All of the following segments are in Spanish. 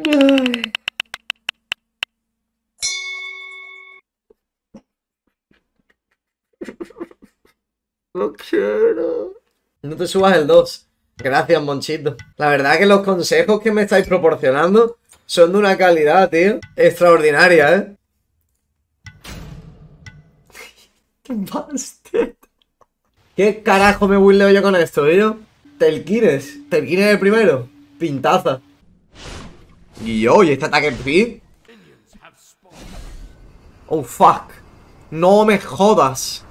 Ay. No quiero. No te subas el 2. Gracias, Monchito. La verdad que los consejos que me estáis proporcionando son de una calidad, tío, extraordinaria, ¿eh? ¡Qué bastard! ¿Qué carajo me buildeo yo con esto, tío? Telkines. Telkines el primero. Pintaza. Y oye, este ataque speed. Oh, fuck. No me jodas.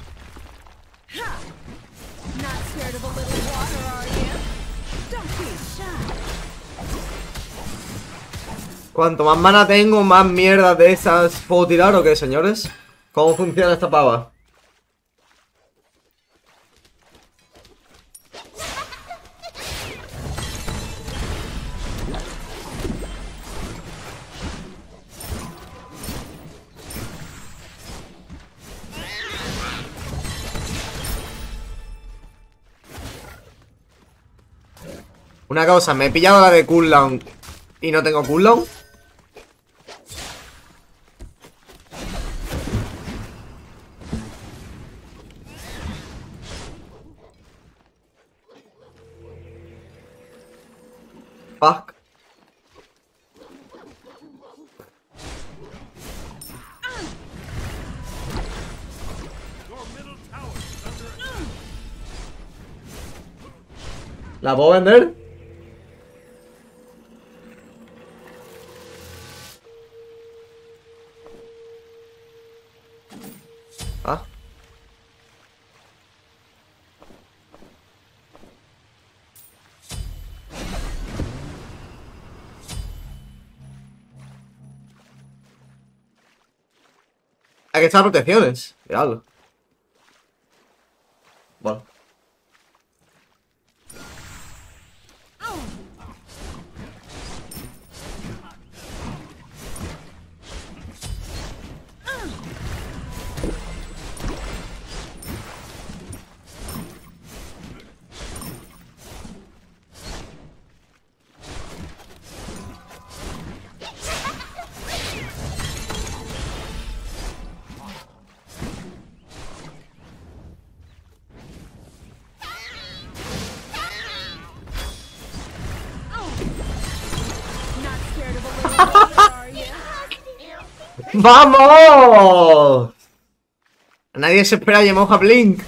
Cuanto más mana tengo, más mierda de esas puedo tirar, ¿o qué, señores? ¿Cómo funciona esta pava? Una cosa, me he pillado la de cooldown y no tengo cooldown. Fuck. ¿La puedo vender? Ah. Hay que echar protecciones. Miradlo. Bueno. ¡Vamos! Nadie se espera a Yemoja Blink.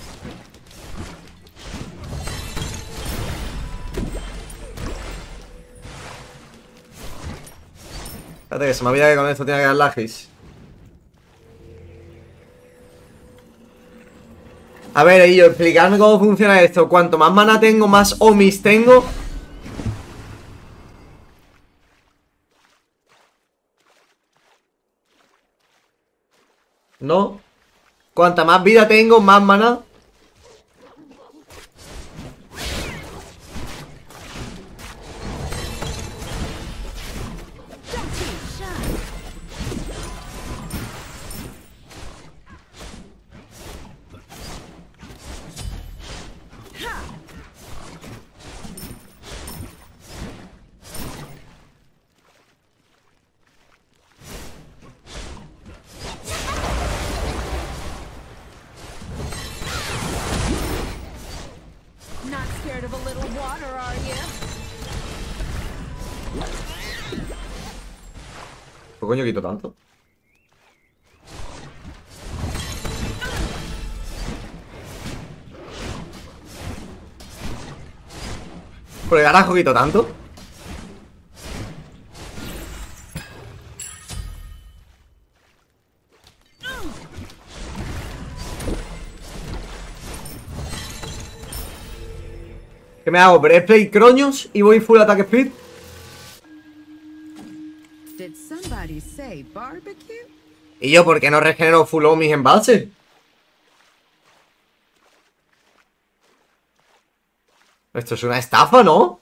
Espérate que se me olvida que con esto tiene que dar lagis. A ver, Illo, explicarme cómo funciona esto. Cuanto más mana tengo, más omis tengo. ¿No? Cuanta más vida tengo, más mana. ¿Por qué coño quito tanto? ¿Por qué carajo quito tanto? ¿Qué me hago? ¿Breastplate croños y voy full attack speed? ¿Y yo por qué no regenero full omis en base? Esto es una estafa, ¿no?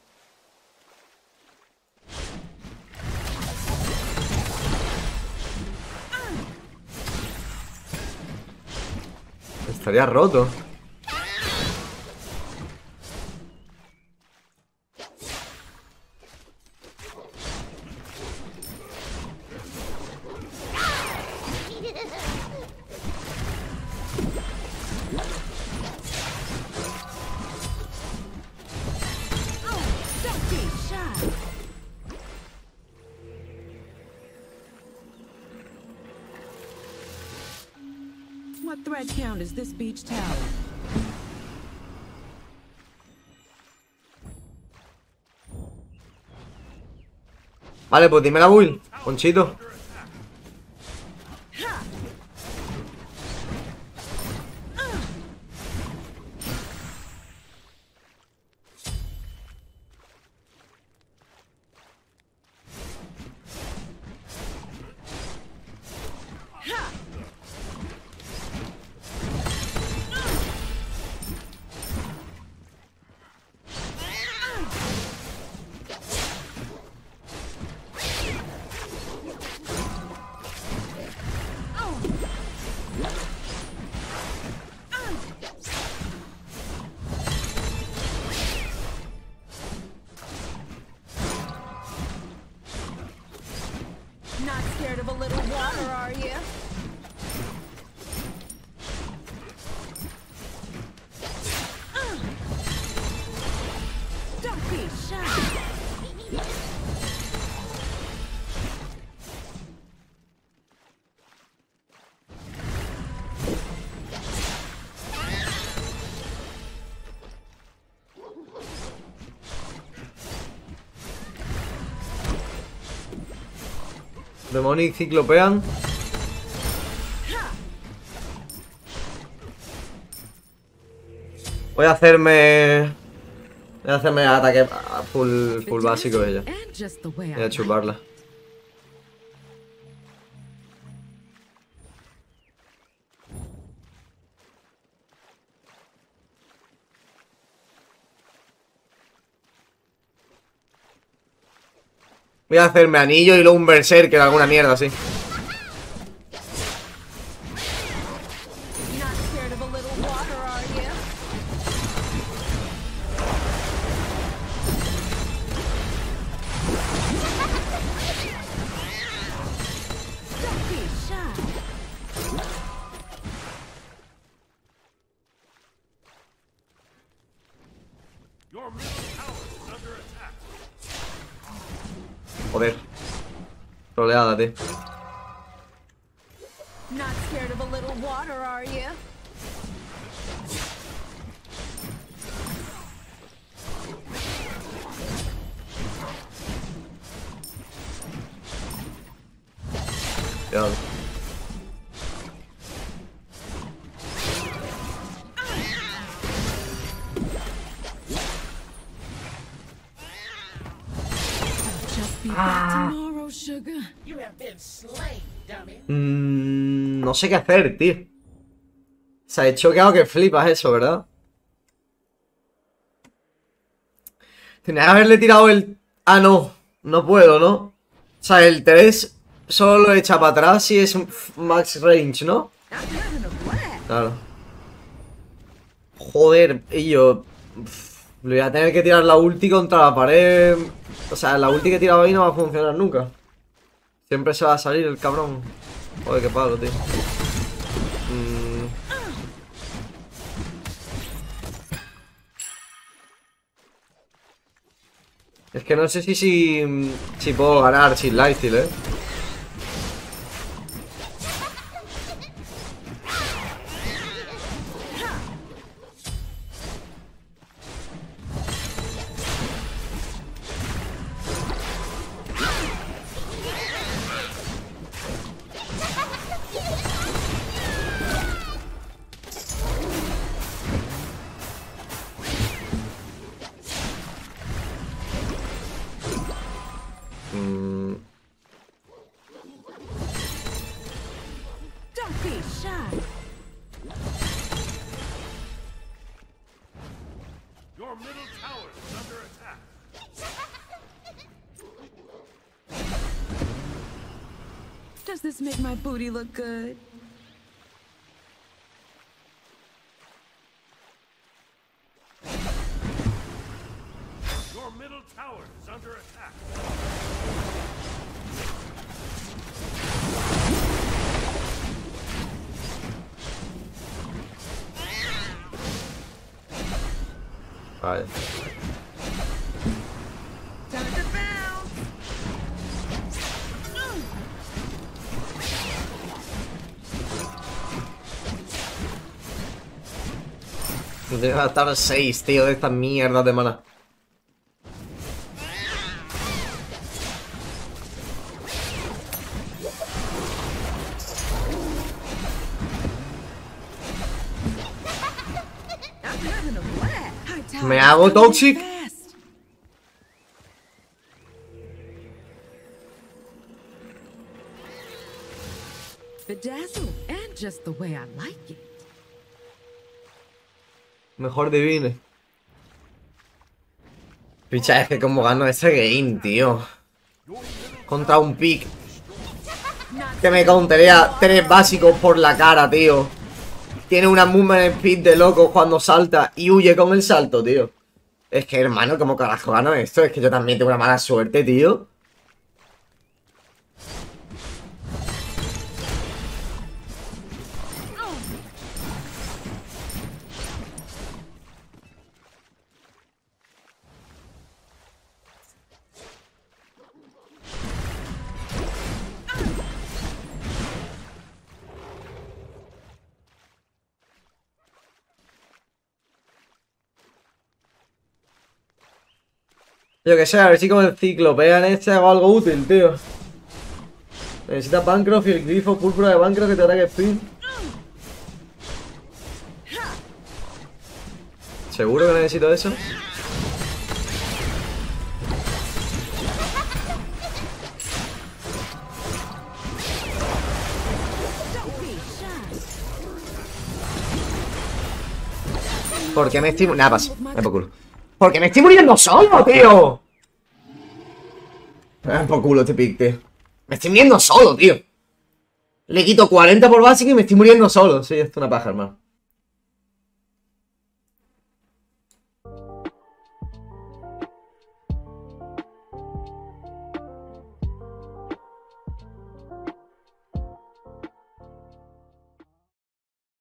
Estaría roto. What thread count is this beach tower? Vale, pues dime la build, Ponchito. Not scared of a little water, are you? Don't be shy. Demonic ciclopean. Voy a hacerme ataque a full básico de ella. Voy a chuparla. Voy a hacerme anillo y luego un berserker, alguna mierda así. Joder. Troleada, tío. Not scared of a little water, are you? Ya. No sé qué hacer, tío. Se ha choqueado que flipas eso, ¿verdad? Tenía que haberle tirado el... Ah, no. No puedo, ¿no? O sea, el 3 solo lo echa para atrás y es max range, ¿no? Claro. Joder, y yo... Le voy a tener que tirar la ulti contra la pared. O sea, la ulti que he tirado ahí no va a funcionar nunca. Siempre se va a salir el cabrón. Joder, qué palo, tío. Es que no sé si puedo ganar sin lifesteal, ¿eh? Don't be shy. Your middle tower is under attack. Does this make my booty look good? Your middle tower is under attack. Vale. Time to bounce. Tiene que gastar 6, tío, de estas mierdas de mana. Me hago Toxic. Bedazzle, and just the way I like it. Mejor Divine. Picha, es que como gano ese game, tío. Contra un pick que me counterea 3 básicos por la cara, tío. Tiene una movement speed de loco cuando salta y huye con el salto, tío. Es que, hermano, ¿cómo carajo gano esto? Es que yo también tengo una mala suerte, tío. Yo que sé, a ver si con el ciclopean este hago algo útil, tío. Necesita Bancroft y el grifo púrpura de Bancroft que te ataque spin. ¿Seguro que necesito eso? ¿Por qué me estoy... Nada, pasa. Me por culo. ¿Por qué me estoy muriendo solo, tío? Me por culo este pick, tío. Me estoy muriendo solo, tío. Le quito 40 por básico y me estoy muriendo solo. Sí, esto es una paja, hermano.